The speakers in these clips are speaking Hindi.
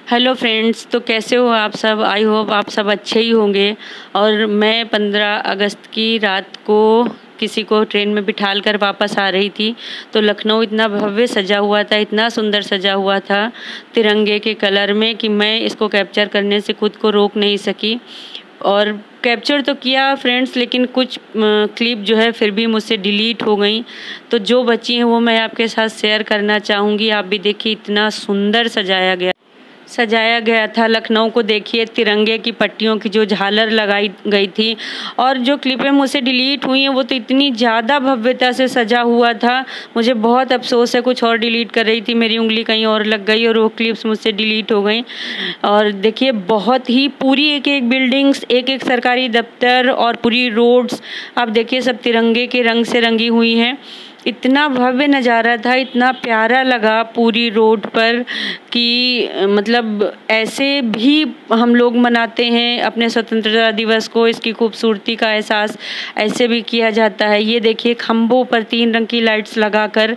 हेलो फ्रेंड्स, तो कैसे हो आप सब। आई होप आप सब अच्छे ही होंगे। और मैं 15 अगस्त की रात को किसी को ट्रेन में बिठाल कर वापस आ रही थी, तो लखनऊ इतना भव्य सजा हुआ था, इतना सुंदर सजा हुआ था तिरंगे के कलर में कि मैं इसको कैप्चर करने से खुद को रोक नहीं सकी। और कैप्चर तो किया फ्रेंड्स, लेकिन कुछ क्लिप जो है फिर भी मुझसे डिलीट हो गई। तो जो बची हैं वो मैं आपके साथ शेयर करना चाहूँगी। आप भी देखिए, इतना सुंदर सजाया गया था। लखनऊ को देखिए, तिरंगे की पट्टियों की जो झालर लगाई गई थी। और जो क्लिपें मुझसे डिलीट हुई हैं वो तो इतनी ज़्यादा भव्यता से सजा हुआ था, मुझे बहुत अफसोस है। कुछ और डिलीट कर रही थी, मेरी उंगली कहीं और लग गई और वो क्लिप्स मुझसे डिलीट हो गई। और देखिए, बहुत ही पूरी एक एक बिल्डिंग्स, एक एक सरकारी दफ्तर और पूरी रोड्स आप देखिए सब तिरंगे के रंग से रंगी हुई हैं। इतना भव्य नज़ारा था, इतना प्यारा लगा पूरी रोड पर कि मतलब ऐसे भी हम लोग मनाते हैं अपने स्वतंत्रता दिवस को। इसकी खूबसूरती का एहसास ऐसे भी किया जाता है। ये देखिए, खंभों पर 3 रंग की लाइट्स लगाकर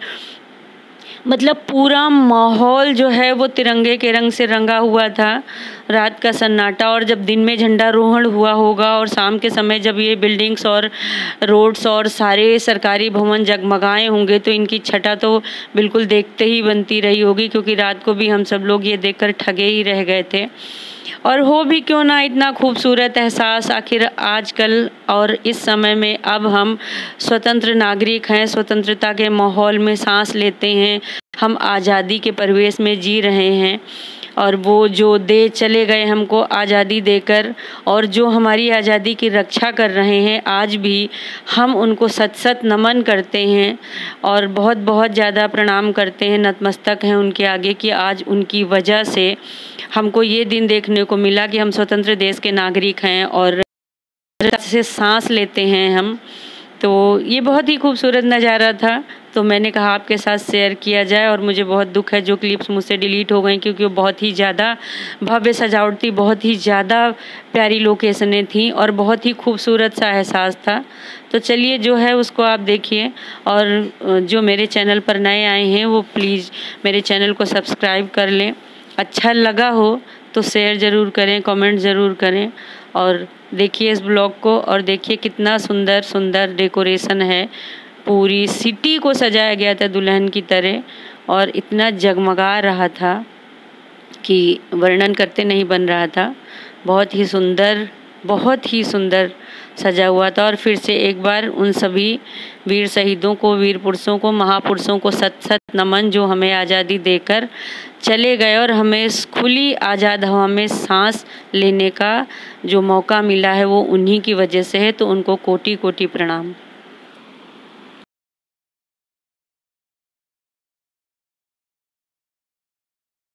मतलब पूरा माहौल जो है वो तिरंगे के रंग से रंगा हुआ था। रात का सन्नाटा, और जब दिन में झंडारोहण हुआ होगा और शाम के समय जब ये बिल्डिंग्स और रोड्स और सारे सरकारी भवन जगमगाए होंगे तो इनकी छटा तो बिल्कुल देखते ही बनती रही होगी, क्योंकि रात को भी हम सब लोग ये देखकर ठगे ही रह गए थे। और हो भी क्यों ना इतना खूबसूरत एहसास, आखिर आजकल और इस समय में अब हम स्वतंत्र नागरिक हैं, स्वतंत्रता के माहौल में सांस लेते हैं, हम आज़ादी के परिवेश में जी रहे हैं। और वो जो दे चले गए हमको आज़ादी देकर, और जो हमारी आज़ादी की रक्षा कर रहे हैं, आज भी हम उनको सत सत नमन करते हैं और बहुत बहुत ज़्यादा प्रणाम करते हैं, नतमस्तक हैं उनके आगे कि आज उनकी वजह से हमको ये दिन देखने को मिला कि हम स्वतंत्र देश के नागरिक हैं और से सांस लेते हैं हम। तो ये बहुत ही खूबसूरत नज़ारा था, तो मैंने कहा आपके साथ शेयर किया जाए। और मुझे बहुत दुख है जो क्लिप्स मुझसे डिलीट हो गई, क्योंकि वो बहुत ही ज़्यादा भव्य सजावट थी, बहुत ही ज़्यादा प्यारी लोकेशनें थी और बहुत ही खूबसूरत सा एहसास था। तो चलिए, जो है उसको आप देखिए, और जो मेरे चैनल पर नए आए हैं वो प्लीज़ मेरे चैनल को सब्सक्राइब कर लें। अच्छा लगा हो तो शेयर ज़रूर करें, कमेंट ज़रूर करें। और देखिए इस ब्लॉग को, और देखिए कितना सुंदर सुंदर डेकोरेशन है। पूरी सिटी को सजाया गया था दुल्हन की तरह, और इतना जगमगा रहा था कि वर्णन करते नहीं बन रहा था। बहुत ही सुंदर, बहुत ही सुंदर सजा हुआ था। और फिर से एक बार उन सभी वीर शहीदों को, वीर पुरुषों को, महापुरुषों को सत सत नमन, जो हमें आज़ादी देकर चले गए और हमें इस खुली आज़ाद हवा में सांस लेने का जो मौका मिला है वो उन्हीं की वजह से है। तो उनको कोटि कोटि प्रणाम।